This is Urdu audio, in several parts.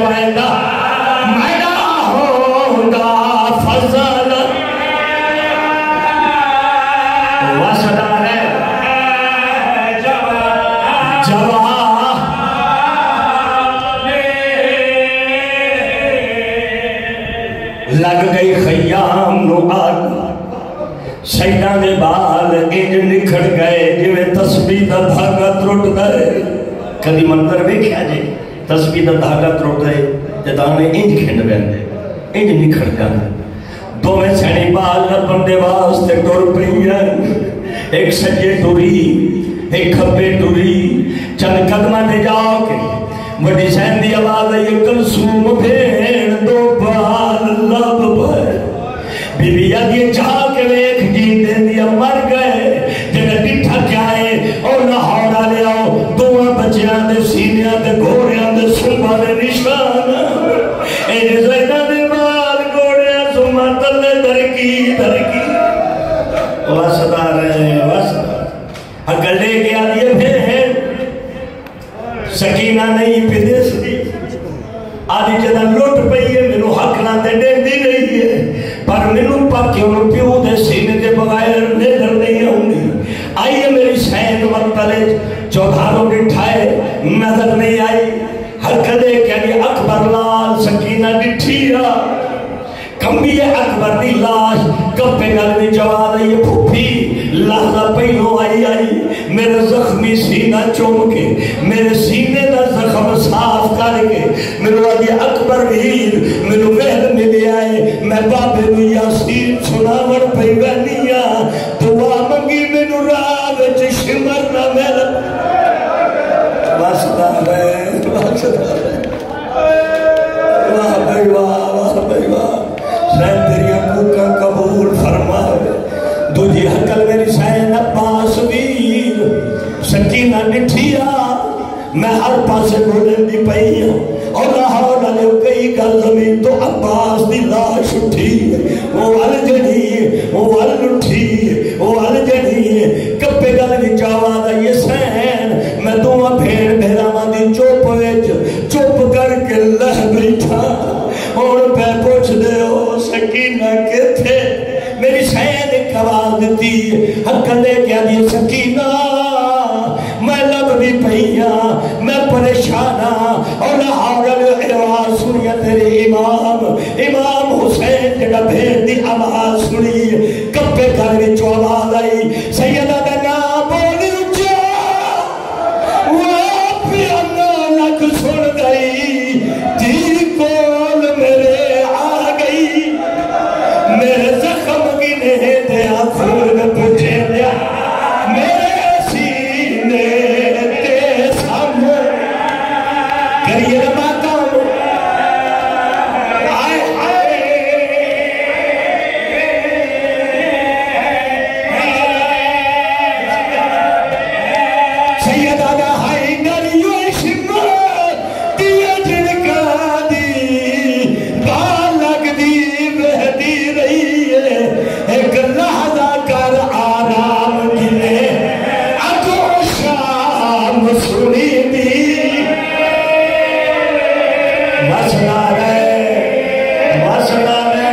آئندہ میرا ہوگا فضل وسدا ہے لگ گئی خیام نو آگ سیدہ دے بال انج نکھڑ گئے جویں تسبیح دا دھاگا ٹوٹ گئے کدی منظر ویکھیا جی تسبیح دا دھاگا ٹوٹ گئے تے دانے انج کھنڈ ویندے انج نکھڑ گئے دوویں سیڑھی بال لبن دے واسطے ٹر پئیاں ایک سجے ٹری ایک کھبے ٹری چند قدماں تے جا کے بڑی سین دی آواز ہے کلثوم بھیڑ دو بال لب پر بی بی آدھی چاہ کے ویکھ جی دے دیا مر گئے جنہ ڈٹھا کیا ہے اور لاہورا لے آؤ دوہاں بچیاں دے سینیاں دے گھوڑیاں دے سنبھا دے نشان اے زیدہ دے بال گھوڑیاں سنبھا تلے درکی واسدہ رہے واسدہ اگر لے گیا دیئے بھیڑ سکینہ نہیں پہ دے سکی آدھی جدہ لوٹ پئی ہے منو حق نہ دے دی گئی ہے پر منو پاکیوں نے پیو دے سینے دے بغیر نظر نہیں ہونی آئیے میری سین مطلع چودھاروں ڈٹھائے نظر نہیں آئی ہر کدے کیا دی اکبر لال سکینہ ڈٹھیا کمبی اکبر دی لاش کپے گل میں جواب ہے یہ پھوپھی لحظہ پہلو آئی میرے زخمی سینہ چوم کے میرے سینے دا زخم صاف کر کے میرے آدھی اکبر ویر میرے وحد ملے آئے میں بابے نو یاسین سناور پہ بہنیا دعا منگی میرے راہ چھ شمر نہ میرا واسطہ ہے واہ بھائی واہ سین تیری ابو کا قبول فرمائے تجھے حقل میری سین عباس ویر سکینہ نٹھیا میں ہر پاسے بولن دی پئی اور لاہور لے کئی گل زمین تو عباس دی لاش اٹھی وہ ول جڑی وہ ول اٹھی وہ ول جڑی کپے گل دی جاواز یہ سین میں دوواں بھیڑ بھیراواں دی چوپ وچ چپ کر کے لہ بیٹھا اور پہ پوچھ دے ہو سکینہ کے تھے میری سین ایک آواز دیتی حق لے کیا دی سکینہ میں لب بھی پہیا میں پریشانا اور لاہور آواز سنیا تیرے امام حسین جگہ بھیڑ دی آواز سنی کپے گھر میں جو آواز آئی سیدہ دا نام بولی اچھا وہ پیانا لگ سن گئی جی کول میرے آ گئی میرے زخم گنے دیا خون پوچھے دیا میرے سینے کے سامنے کریے رماتا ہوں آئے آئے سیدہ دا ہائی گریو شمت دیا جنکا دی بالک دی بہتی رہی ہے ایک لحظہ کر آرام دلے اجو شام سنی دی مسئلہ ہے مسئلہ ہے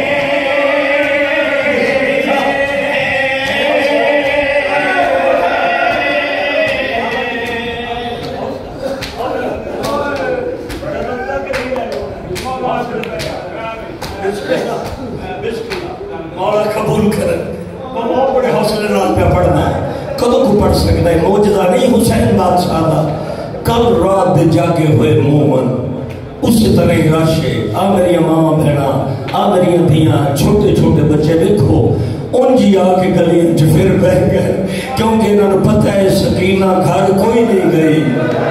مولا قبول کریں بہت بڑے حوصلے نال پہ پڑھنا ہے کدوں کو پڑھ سکتا ہے موجزہ نہیں حسین بادشاہ دا کل رات دے جاگے ہوئے مومن اسی طرح راشے آ میری ماں بہنا آ میری دھیاں چھوٹے چھوٹے بچے دیکھو ان جی آ کے گلیاں چ پھر بہ گئے کیونکہ انہوں نے پتہ ہے سکینہ گھر کوئی نہیں گئی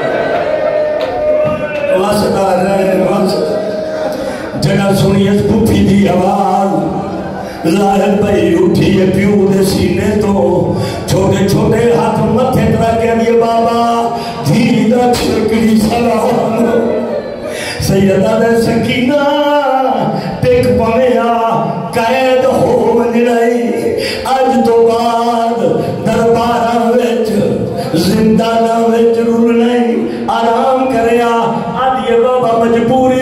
واسطہ رہے واسطہ جگہ سنی اس پھوپھی دی آواز لاہر بھائی اٹھی ہے پیو دے سینے تو چھوٹے چھوٹے ہاتھ متھے کرا کے دیے بابا دھیدہ چھکڑی سلام سیدہ دے سکینہ ٹیک پویا قید ہو منرائی آج تو بعد دربارہ وچ زندانہ وچ رول نہیں آرام کریا آدھیے بابا مجبوری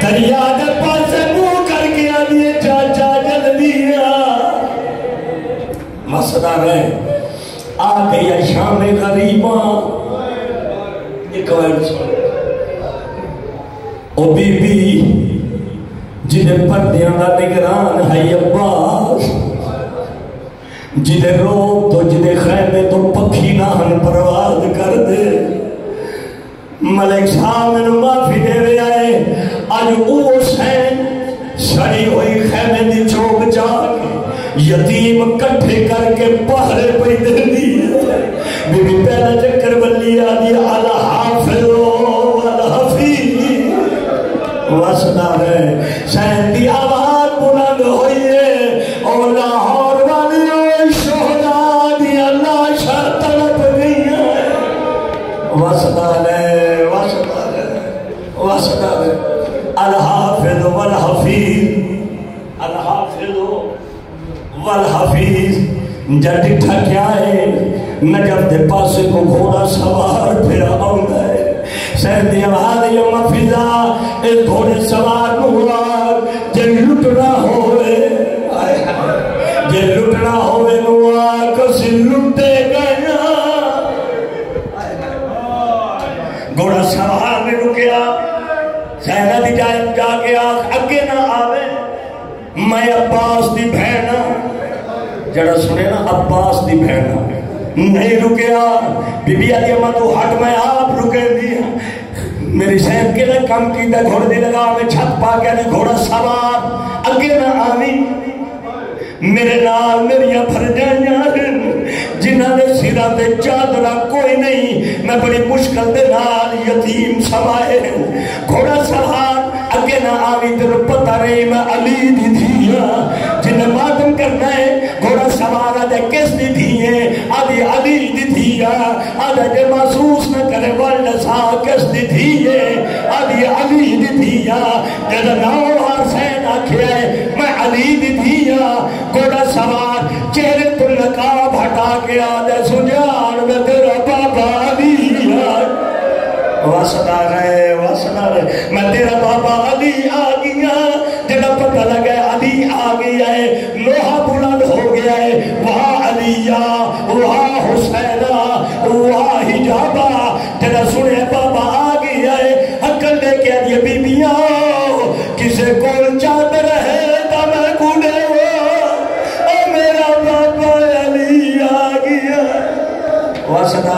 دریا دے پاسے منہ کر کے آدھی چاچا جلدی مسئلہ رہے آ گیا شام غریباں ایک وقت او بی بی جنہیں پردیاں دا نگران ہے عباس جنہیں روب تو جنہیں خیمے تو پکھی ناہن پرواز کر دے ملک صاحب میں معافی دے رہے آئے آج او حسین سڑی ہوئی خیمے دی چوک جا کے یتیم کٹھے کر کے پہرے پہ دے دی بی بی پہلا چکر بلی آدھی علی حافظ والحفیظ واسدہ ہے شہد دی آواز بلند ہوئی ہے اور لاہور والی شہداء دی اللہ شاہ طلب گئی ہے واسدہ ہے واسدہ ہے الحافظ والحفیظ الحافظ والحفیظ جب ڈٹھا کیا ہے نجف دے پاسے کو گھوڑا سوار پھر آؤں گئے سہدی آواز یم فضا اس گھوڑے سوار نوار جب لٹنا ہوئے جب لٹنا ہوئے نوار کسی لٹے گیا گھوڑا سوار میں رکیا سہدہ دی جا کے اگے نہ آوے میں عباس دی بہنا جڑا سنے نا عباس دی بہنا نہیں رکیا بی بی آدھی اماں تو ہٹ میں آپ رکے دیا میری صحت کے لئے کم کی دا گھوڑ دی لگا میں چھت پا کے دی گھوڑا سوار اگے نہ آوی میرے نال میریاں بھر جائیاں جنہاں نے سیرہ دے چادرہ کوئی نہیں میں بڑی مشکل دے نال یتیم سوائے گھوڑا سوار اگے نہ آوی تیرے پتہ رہی میں علی دی دھیا جنہیں ماتم کرنا ہے گھوڑا سوارا دے کس دی دھیے آدھی علی دی دھیا آدھا جے محسوس نہ کرے والنسا کس دی دھیے آدھی علی دی دھیا جدہ ناؤ حسین آکھیا ہے میں علی دی دھیا گھوڑا سوار چہرے تو نقاب ہٹا کے آدھے سجان میں تیرا بابا علی واسدہ رہے میں تیرا بابا علی آگیا جنہ پتہ لگا علی آگیا ہے لوہا بلند ہو گیا ہے وہاں علیہ وہاں حسینہ وہاں حجابہ جنہ سنے بابا آگیا ہے حقل دے کے آدھے بی بیاں کسے کول چادر ہے تا میں گھوڑے ہو او میرا بابا علی آگیا واسدہ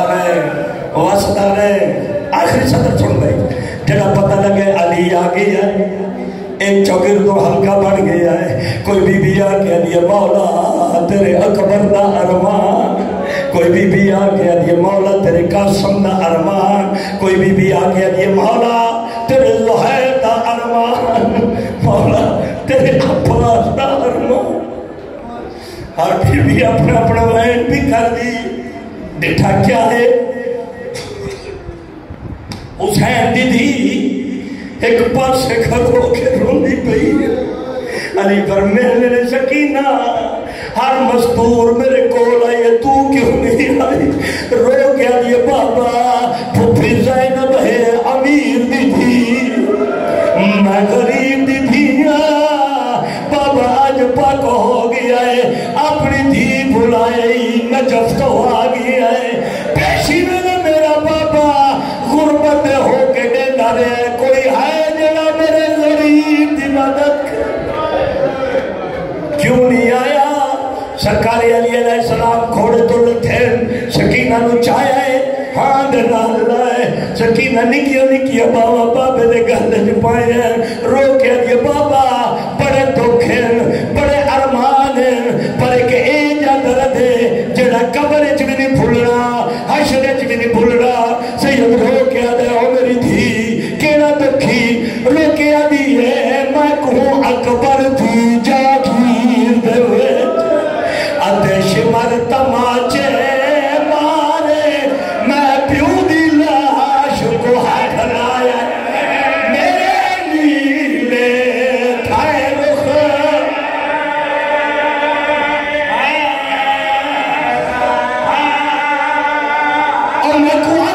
رہے آخری صدر چھوڑ گئی جنہ پتہ لگے علی آگیا ہے ایک چوگر تو ہلکا بڑھ گیا ہے کوئی بی بی آگیا دیا مولا تیرے اکبر دا ارمان کوئی بی بی آگیا دیا مولا تیرے قاسم دا ارمان کوئی بی بی آگیا دیا مولا تیرے زہیر دا ارمان مولا تیرے عباس دا ارمان اور پھر بھی اپنا وین بھی کر دی ڈٹھا کیا ہے حسین دی دی ایک پاس سے کھڑو کے روندی پئی علی پر میرے سکینہ ہر مستور میرے کول آئے تو کیوں نہیں آئی رو گیا یہ بابا پھپھی زینب ہے امیر دی تھی میں غریب دی تھی بابا آج پاک ہو گیا ہے اپنی دھی بھلائی نجف تو آ گیا ہے پیشی میں میرا بابا غربت ہو کے دیتا رہے کوئی ہے جڑا میرے غریب دی مدد کیوں نہیں آیا سرکار علی علیہ السلام گھوڑے تو لٹھے سکینہ نو چاہیا ہے ہاں دینا اللہ ہے سکینہ نکیا بابا بابے دے گھر جو پائے ہیں رو کے دیا بابا بڑے دکھیں بڑے ارمان ہیں پر ایک ایجا درد ہے جڑا قبر چلی نہیں بھولنا حشر چلی نہیں بھولنا سید رو کے دے او میری دھی کیڑا دکھی رو کے دی ہے میں کہوں اکبر تھی جاگیر دے ہوئے ادیش مر تماچے مارے میں پیو دی لاش کو ہاتھ لایا میرے نیلے تھائے رخ اور میں کو